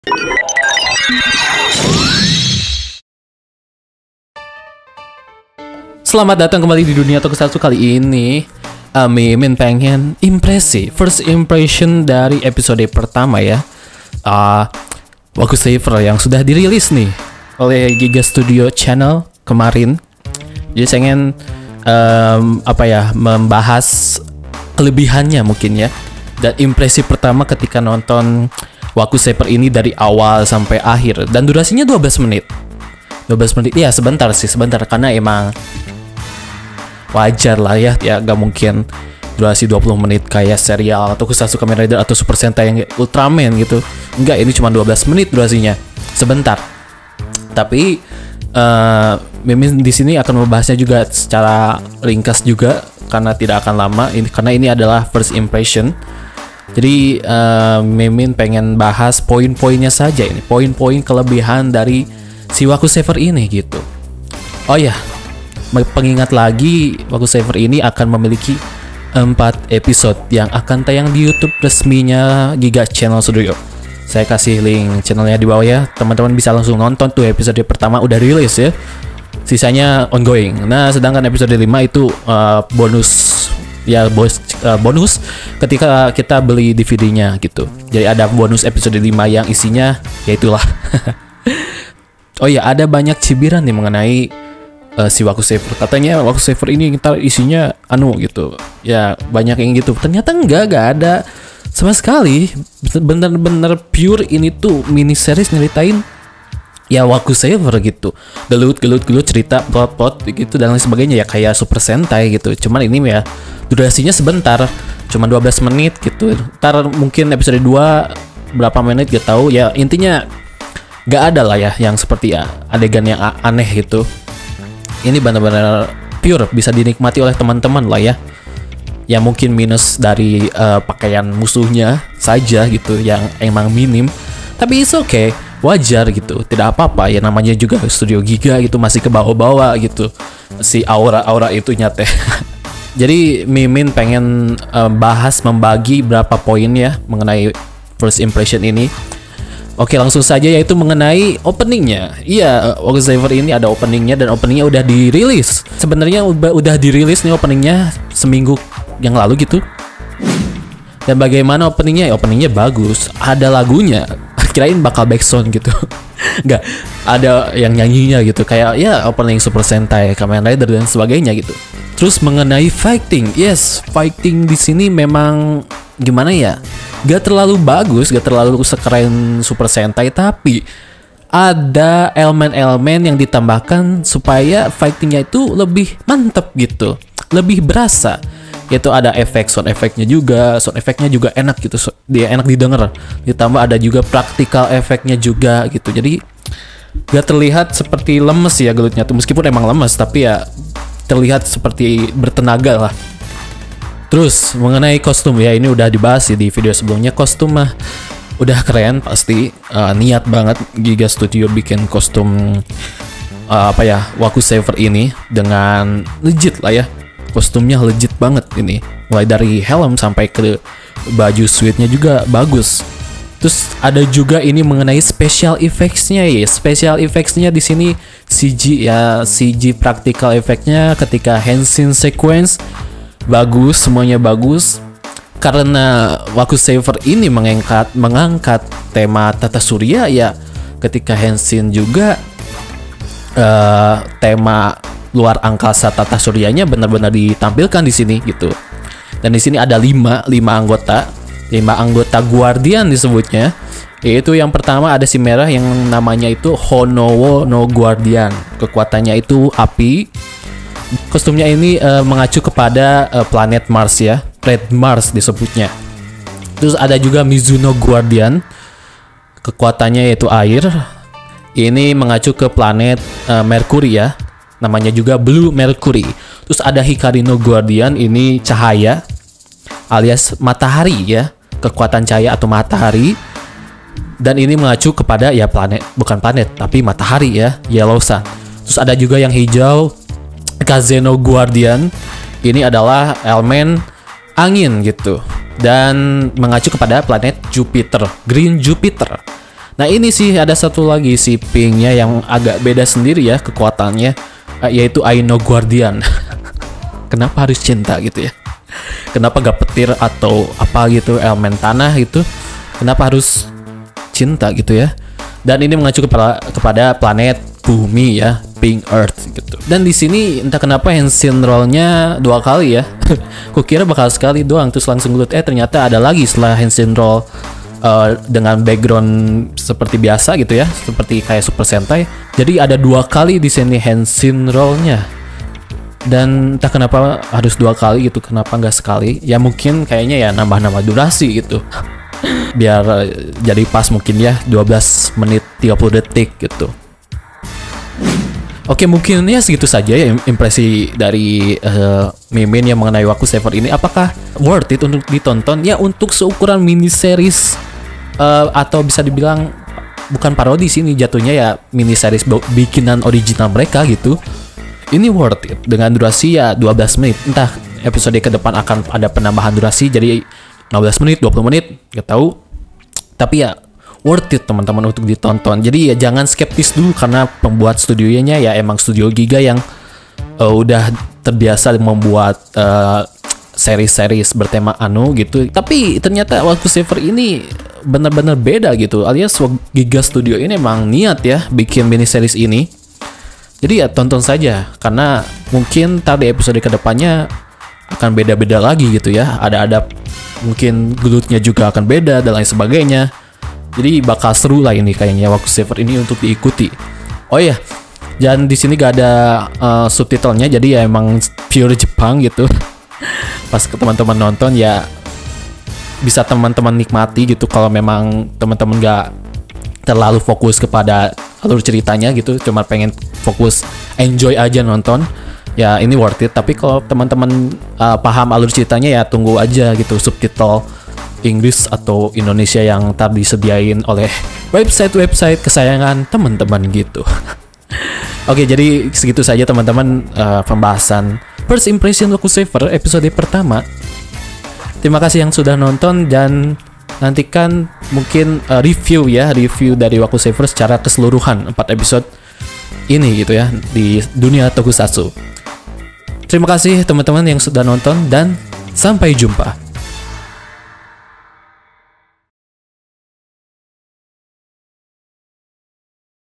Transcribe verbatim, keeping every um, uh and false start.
Selamat datang kembali di dunia tokusatsu. Kali ini uh, Mimin pengen impresi, first impression dari episode pertama ya, uh, Waku Saver yang sudah dirilis nih oleh Giga Studio Channel kemarin. Jadi saya ingin um, apa ya membahas kelebihannya mungkin ya, dan impresi pertama ketika nonton Waku Saver ini dari awal sampai akhir. Dan durasinya dua belas menit. dua belas menit ya, sebentar sih, sebentar karena emang wajar lah ya, ya gak mungkin durasi dua puluh menit kayak serial atau Tokusatsu Kamen Rider atau Super Sentai yang Ultraman gitu. Enggak, ini cuma dua belas menit durasinya, sebentar. Tapi uh, Mimin di sini akan membahasnya juga secara ringkas juga karena tidak akan lama. Ini karena ini adalah first impression. Jadi uh, Mimin pengen bahas poin-poinnya saja ini, poin-poin kelebihan dari si Waku Saver ini gitu. Oh ya, pengingat lagi, Waku Saver ini akan memiliki empat episode yang akan tayang di YouTube resminya Giga Channel Studio. Saya kasih link channelnya di bawah ya. Teman-teman bisa langsung nonton tuh, episode pertama udah rilis ya. Sisanya ongoing. Nah, sedangkan episode lima itu uh, bonus ya, bos, uh, bonus ketika kita beli D V D-nya gitu. Jadi ada bonus episode lima yang isinya ya itulah. Oh ya, ada banyak cibiran nih mengenai Uh, si Waku Saver. Katanya Waku Saver ini ntar isinya anu gitu ya, banyak yang gitu. Ternyata enggak, enggak ada sama sekali. Bener-bener pure ini tuh mini series nyeritain ya Waku Saver gitu, gelut gelut gelut cerita plot-plot gitu dan lain sebagainya ya, kayak Super Sentai gitu. Cuman ini ya durasinya sebentar, cuma dua belas menit gitu. Ntar mungkin episode dua berapa menit gak tahu ya. Intinya gak ada lah ya yang seperti ya adegan yang aneh gitu. Ini benar-benar pure, bisa dinikmati oleh teman-teman lah ya. Ya mungkin minus dari uh, pakaian musuhnya saja gitu, yang emang minim. Tapi it's okay, wajar gitu, tidak apa-apa ya, namanya juga Studio Giga gitu, masih ke bawah-bawah gitu si aura-aura itu nyate. Jadi Mimin pengen uh, bahas, membagi berapa poin ya mengenai first impression ini. Oke, langsung saja, yaitu mengenai openingnya. Iya, Waku Saver ini ada openingnya, dan openingnya udah dirilis. Sebenarnya udah, udah dirilis nih openingnya seminggu yang lalu gitu. Dan bagaimana openingnya? Ya, openingnya bagus, ada lagunya. Kirain bakal backsound gitu. Nggak, ada yang nyanyinya gitu. Kayak ya opening Super Sentai, Kamen Rider dan sebagainya gitu. Terus mengenai fighting, yes, fighting di sini memang gimana ya? Gak terlalu bagus, gak terlalu sekeren Super Sentai, tapi ada elemen-elemen yang ditambahkan supaya fightingnya itu lebih mantep gitu, lebih berasa. Yaitu ada efek, sound efeknya juga, sound efeknya juga enak gitu, dia enak didengar. Ditambah ada juga practical efeknya juga gitu. Jadi gak terlihat seperti lemes ya gelutnya tuh, meskipun emang lemes, tapi ya terlihat seperti bertenaga lah. Terus mengenai kostum ya, ini udah dibahas sih di video sebelumnya. Kostum mah udah keren pasti, uh, niat banget Giga Studio bikin kostum uh, apa ya Waku Saver ini dengan legit lah ya. Kostumnya legit banget ini, mulai dari helm sampai ke baju suitnya juga bagus. Terus ada juga ini mengenai special effects-nya ya. Special effects-nya di sini C G ya, C G practical effect-nya ketika Henshin sequence bagus, semuanya bagus. Karena Waku Saver ini mengangkat mengangkat tema Tata Surya ya, ketika Henshin juga uh, tema luar angkasa Tata Suryanya benar-benar ditampilkan di sini gitu. Dan di sini ada lima, lima anggota, lima anggota Guardian disebutnya. Yaitu yang pertama ada si merah yang namanya itu Honowo no Guardian. Kekuatannya itu api. Kostumnya ini uh, mengacu kepada uh, planet Mars ya, Red Mars disebutnya. Terus ada juga Mizuno Guardian, kekuatannya yaitu air. Ini mengacu ke planet uh, Mercury ya, namanya juga Blue Mercury. Terus ada Hikarino Guardian, ini cahaya alias matahari ya, kekuatan cahaya atau matahari. Dan ini mengacu kepada ya planet, bukan planet tapi matahari ya, Yellow Sun. Terus ada juga yang hijau, Kazeno Guardian. Ini adalah elemen angin gitu, dan mengacu kepada planet Jupiter, Green Jupiter. Nah ini sih ada satu lagi si Pinknya yang agak beda sendiri ya kekuatannya, yaitu Aino Guardian. Kenapa harus cinta gitu ya? Kenapa gak petir atau apa gitu, elemen tanah gitu? Kenapa harus cinta gitu ya? Dan ini mengacu kepada, kepada planet bumi ya, Pink Earth gitu. Dan di sini entah kenapa Henshin roll-nya dua kali ya. Kukira bakal sekali doang, terus langsung gue eh ternyata ada lagi setelah Henshin roll uh, dengan background seperti biasa gitu ya, seperti kayak Super Sentai. Jadi ada dua kali di sini Henshin roll-nya. Dan entah kenapa harus dua kali gitu, kenapa nggak sekali? Ya mungkin kayaknya ya nambah-nambah durasi gitu. Biar uh, jadi pas mungkin ya dua belas menit tiga puluh detik gitu. Oke, mungkin ya segitu saja ya impresi dari uh, Mimin yang mengenai Waku Saver ini. Apakah worth it untuk ditonton? Ya untuk seukuran mini series uh, atau bisa dibilang bukan parodi sini jatuhnya ya mini series bikinan original mereka gitu. Ini worth it dengan durasi ya dua belas menit. Entah episode ke depan akan ada penambahan durasi jadi lima belas menit, dua puluh menit, gak tahu. Tapi ya worth it teman-teman untuk ditonton. Jadi ya jangan skeptis dulu karena pembuat studionya ya emang studio Giga yang uh, udah terbiasa membuat uh, seri-series bertema anu gitu. Tapi ternyata Waku Saver ini benar-benar beda gitu. Alias Giga Studio ini emang niat ya bikin mini series ini. Jadi ya tonton saja karena mungkin ntar di episode kedepannya akan beda-beda lagi gitu ya. Ada-ada mungkin glutnya juga akan beda dan lain sebagainya. Jadi bakal seru lah ini kayaknya Waku Saver ini untuk diikuti. Oh iya, dan di sini gak ada uh, subtitlenya, jadi ya emang pure Jepang gitu. Pas ke teman-teman nonton ya bisa teman-teman nikmati gitu. Kalau memang teman-teman gak terlalu fokus kepada alur ceritanya gitu, cuma pengen fokus enjoy aja nonton, ya ini worth it. Tapi kalau teman-teman uh, paham alur ceritanya ya tunggu aja gitu subtitle Inggris atau Indonesia yang ntar disediain oleh website-website kesayangan teman-teman gitu. Oke, jadi segitu saja teman-teman uh, pembahasan First Impression Waku Saver episode pertama. Terima kasih yang sudah nonton dan nantikan mungkin uh, review ya, review dari Waku Saver secara keseluruhan empat episode ini gitu ya di dunia tokusatsu. Terima kasih teman-teman yang sudah nonton dan sampai jumpa.